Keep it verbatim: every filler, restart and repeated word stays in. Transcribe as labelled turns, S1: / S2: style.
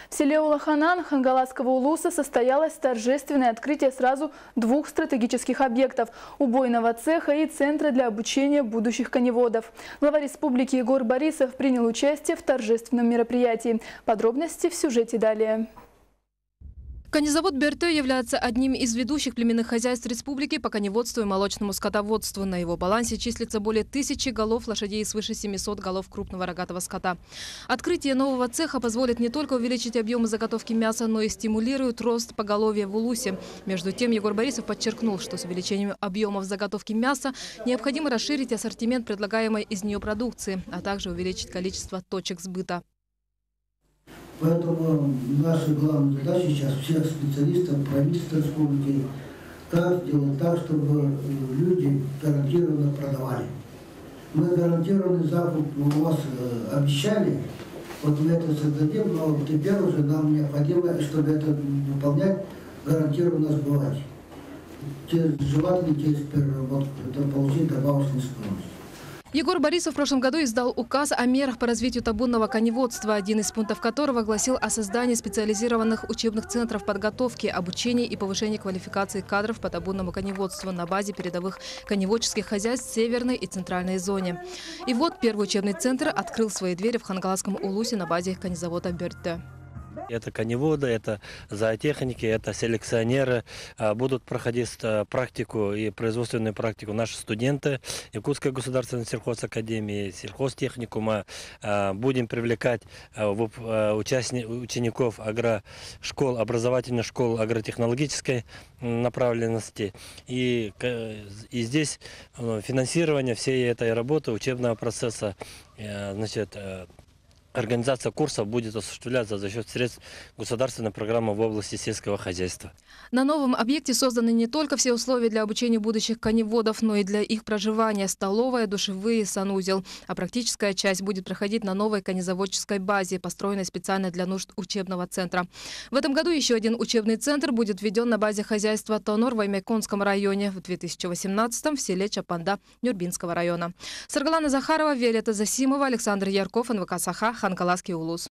S1: В селе Улаханан Хангаласского улуса состоялось торжественное открытие сразу двух стратегических объектов – убойного цеха и центра для обучения будущих коневодов. Глава республики Егор Борисов принял участие в торжественном мероприятии. Подробности в сюжете далее.
S2: Конезавод Берте является одним из ведущих племенных хозяйств республики по коневодству и молочному скотоводству. На его балансе числится более тысячи голов лошадей и свыше семисот голов крупного рогатого скота. Открытие нового цеха позволит не только увеличить объемы заготовки мяса, но и стимулирует рост поголовья в улусе. Между тем, Егор Борисов подчеркнул, что с увеличением объемов заготовки мяса необходимо расширить ассортимент предлагаемой из нее продукции, а также увеличить количество точек сбыта.
S3: Поэтому наша главная задача сейчас всех специалистов, правительства республики, как сделать так, чтобы люди гарантированно продавали. Мы гарантированный закуп у вас обещали, вот мы это создадим, но теперь уже нам необходимо, чтобы это выполнять, гарантированно сбывать. Желательно теперь вот, это получить добавочную стоимость.
S2: Егор Борисов в прошлом году издал указ о мерах по развитию табунного коневодства, один из пунктов которого гласил о создании специализированных учебных центров подготовки, обучения и повышения квалификации кадров по табунному коневодству на базе передовых коневодческих хозяйств в Северной и Центральной зоне. И вот первый учебный центр открыл свои двери в Хангаласском улусе на базе конезавода Берте.
S4: Это коневоды, это зоотехники, это селекционеры. Будут проходить практику и производственную практику наши студенты Якутской государственной сельхозакадемии, сельхозтехникума. Будем привлекать учеников агрошкол, образовательных школ агротехнологической направленности. И, и здесь финансирование всей этой работы, учебного процесса, значит, организация курсов будет осуществляться за счет средств государственной программы в области сельского хозяйства.
S2: На новом объекте созданы не только все условия для обучения будущих коневодов, но и для их проживания – столовая, душевые, санузел. А практическая часть будет проходить на новой конезаводческой базе, построенной специально для нужд учебного центра. В этом году еще один учебный центр будет введен на базе хозяйства Тонор в Аймяконском районе, в две тысячи восемнадцатом в селе Чапанда Нюрбинского района. Саргалана Захарова, Виолетта Засимова, Александр Ярков, эн вэ ка Саха, Хангаласский улус.